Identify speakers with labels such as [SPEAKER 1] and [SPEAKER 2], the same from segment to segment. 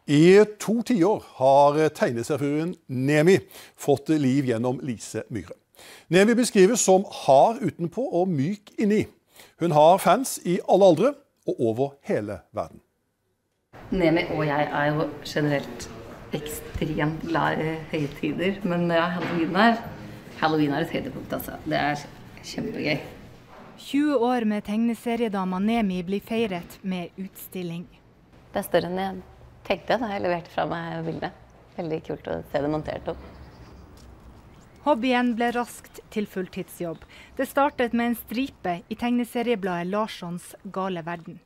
[SPEAKER 1] I 2 tiår har tegneseriefiguren Nemi fått liv gjennom Lise Myhre. Nemi beskrives som hard utenpå og myk inni. Hun har fans i alle aldre og over hele verden.
[SPEAKER 2] Nemi og jeg er jo generelt ekstremt glad i høytider, men ja, Halloween er et høydepunkt, altså. Det er kjempegøy.
[SPEAKER 3] 20 år med tegneseriedama Nemi blir feiret med utstilling.
[SPEAKER 2] Det er større enn jeg tenkte da jeg leverte fra meg bildet. Veldig kult å se det montert opp.
[SPEAKER 3] Hobbyen ble raskt til fulltidsjobb. Det startet med en stripe i tegneseriebladet Larssons Gale Verden.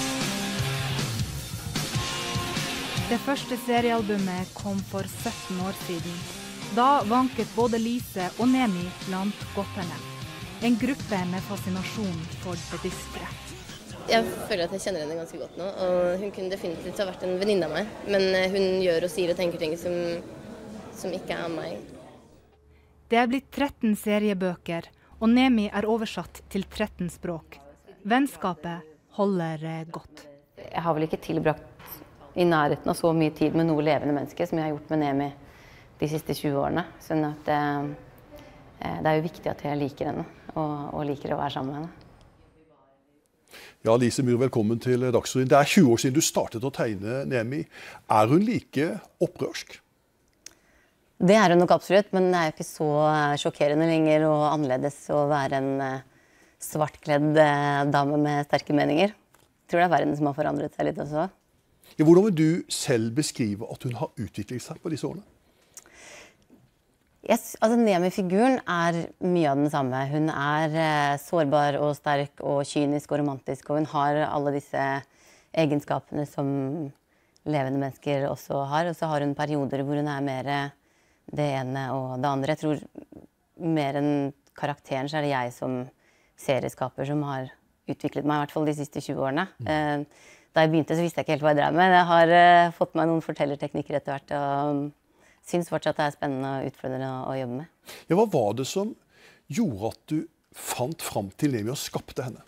[SPEAKER 3] Det første seriealbumet kom for 17 år siden. Da vanket både Lise og Nemi blant godterne. En gruppe med fascinasjon for det dystre.
[SPEAKER 4] Jeg føler at jeg kjenner henne ganske godt nå, og hun kunne definitivt ha vært en venninne av meg. Men hun gjør og sier og tenker ting som ikke er meg.
[SPEAKER 3] Det er blitt 13 seriebøker, og Nemi er oversatt til 13 språk. Vennskapet holder godt.
[SPEAKER 2] Jeg har vel ikke tilbrakt i nærheten av så mye tid med noe levende menneske som jeg har gjort med Nemi de siste 20 årene. Sånn at det er jo viktig at jeg liker henne, og liker å være sammen med henne.
[SPEAKER 1] Ja, Lise Myhre, velkommen til Dagsrevyen. Det er 20 år siden du startet å tegne Nemi. Er hun like opprørsk?
[SPEAKER 4] Det er hun nok absolutt, men det er jo ikke så sjokkerende lenger og annerledes å være en svartkledd dame med sterke meninger. Jeg tror det er verden som har forandret seg litt også.
[SPEAKER 1] Ja, hvordan vil du selv beskrive at hun har utviklet seg på disse årene?
[SPEAKER 4] Altså, Nemi-figuren er mye av den samme. Hun er sårbar og sterk og kynisk og romantisk, og hun har alle disse egenskapene som levende mennesker også har. Og så har hun perioder hvor hun er mer det ene og det andre. Jeg tror mer enn karakteren så er det jeg som serieskaper som har utviklet meg, i hvert fall de siste 20 årene. Da jeg begynte så visste jeg ikke helt hva jeg drev med. Jeg har fått meg noen fortellerteknikker etter hvert, og synes fortsatt det er spennende og utfordrende å jobbe med.
[SPEAKER 1] Ja, hva var det som gjorde at du fant fram til Nemi og skapte henne?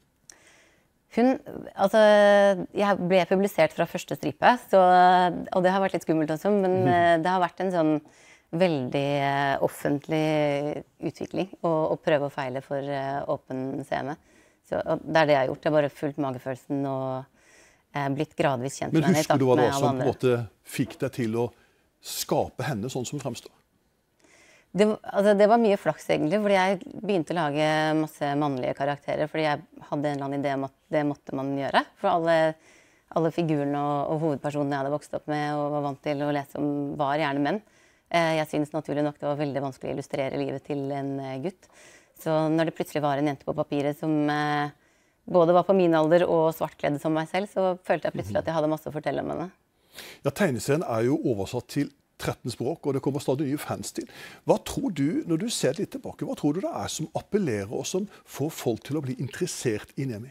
[SPEAKER 4] Jeg ble publisert fra første stripe, og det har vært litt skummelt også, men det har vært en sånn veldig offentlig utvikling, og prøve og feile for åpen scene. Så det er det jeg har gjort. Jeg har bare fulgt magefølelsen og blitt gradvis kjent med henne.
[SPEAKER 1] Men husker du hva det var som på en måte fikk deg til å skape henne sånn som hun fremstår?
[SPEAKER 4] Det var mye flaks egentlig, fordi jeg begynte å lage masse mannlige karakterer, fordi jeg hadde en eller annen idé om at det måtte man gjøre. For alle figurene og hovedpersonene jeg hadde vokst opp med og var vant til å lese om var gjerne menn. Jeg synes naturlig nok det var veldig vanskelig å illustrere livet til en gutt. Så når det plutselig var en jente på papiret som både var på min alder og svartkledd som meg selv, så følte jeg plutselig at jeg hadde masse å fortelle om henne.
[SPEAKER 1] Ja, tegneserien er jo oversatt til 13 språk, og det kommer stadig nye fans til. Hva tror du, når du ser litt tilbake, hva tror du det er som appellerer og som får folk til å bli interessert i Nemi?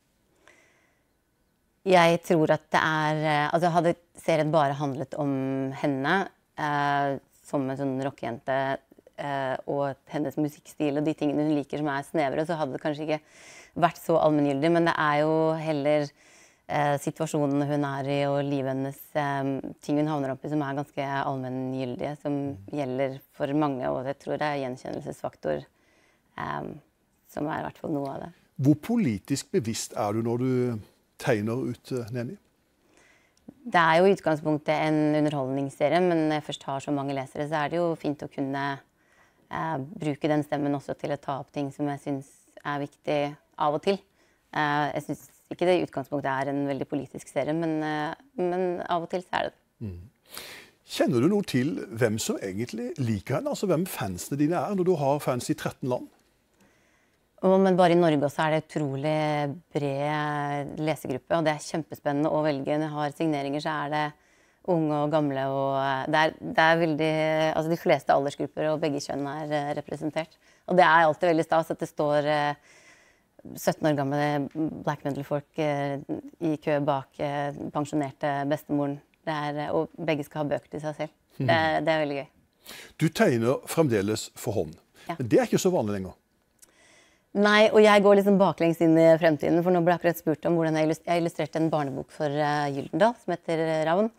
[SPEAKER 4] Jeg tror at det er, hadde serien bare handlet om henne, som en sånn rockejente, og hennes musikkstil og de tingene hun liker som er snevre, så hadde det kanskje ikke vært så allmenngyldig, men det er jo heller situasjonen hun er i og livet hennes, ting hun havner opp i som er ganske allmenngyldige, som gjelder for mange, og jeg tror det er gjenkjennelsesfaktor som er i hvert fall noe av det.
[SPEAKER 1] Hvor politisk bevisst er du når du tegner ut Nemi?
[SPEAKER 4] Det er jo i utgangspunktet en underholdningsserie, men når jeg først har så mange lesere, så er det jo fint å kunne bruke den stemmen også til å ta opp ting som jeg synes er viktig av og til. Jeg synes ikke det i utgangspunktet er en veldig politisk serie, men av og til så er det.
[SPEAKER 1] Kjenner du noe til hvem som egentlig liker henne? Altså hvem fansene dine er når du har fans i 13 land?
[SPEAKER 4] Men bare i Norge også er det utrolig bred lesegruppe, og det er kjempespennende å velge. Når jeg har signeringer så er det unge og gamle, og det er veldig, de fleste aldersgrupper og begge kjønn er representert. Og det er alltid veldig stas at det står 17 år gamle black metal-folk i kø bak pensjonerte bestemoren. Og begge skal ha bøker til seg selv. Det er veldig gøy.
[SPEAKER 1] Du tegner fremdeles for hånd.
[SPEAKER 4] Ja.
[SPEAKER 1] Men det er ikke så vanlig lenger.
[SPEAKER 4] Nei, og jeg går liksom baklengs inn i fremtiden, for nå ble jeg akkurat spurt om hvordan jeg illustrerte en barnebok for Gyldendal, som heter Ravn.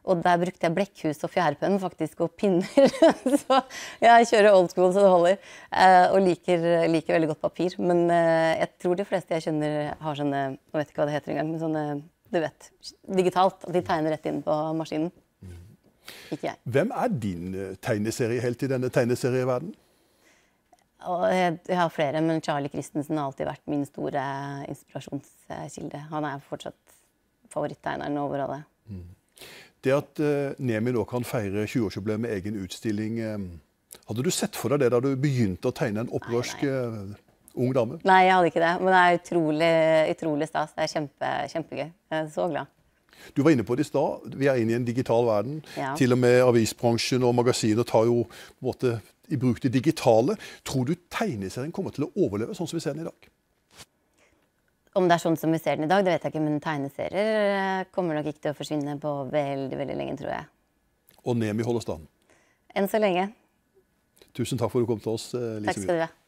[SPEAKER 4] Og der brukte jeg blekkhus og fjærpenn faktisk, og pinner. Så jeg kjører old school så det holder. Og liker veldig godt papir. Men jeg tror de fleste jeg kjenner har sånne, jeg vet ikke hva det heter engang, men sånne, du vet, digitalt. At de tegner rett inn på maskinen. Ikke jeg.
[SPEAKER 1] Hvem er din tegneseriehelt i denne tegneserieverdenen?
[SPEAKER 4] Og jeg har flere, men Charlie Christensen har alltid vært min store inspirasjonskilde. Han er fortsatt favorittegneren over alle.
[SPEAKER 1] Det at Nemi nå kan feire 20-årsjubileet med egen utstilling, hadde du sett for deg det da du begynte å tegne en opprørsk ung dame?
[SPEAKER 4] Nei, jeg hadde ikke det, men det er utrolig stas. Det er kjempegøy. Jeg er så glad.
[SPEAKER 1] Du var inne på det i stad, vi er inne i en digital verden.
[SPEAKER 4] Ja.
[SPEAKER 1] Til og med avisbransjen og magasiner tar jo på en måte i bruk det digitale. Tror du tegneserien kommer til å overleve sånn som vi ser den i dag?
[SPEAKER 4] Om det er sånn som vi ser den i dag, det vet jeg ikke, men tegneserier kommer nok ikke til å forsvinne på veldig, veldig lenge, tror jeg.
[SPEAKER 1] Og Nemi holder stand.
[SPEAKER 4] Enn så lenge.
[SPEAKER 1] Tusen takk for at du kom til oss, Lise.
[SPEAKER 4] Takk skal du ha.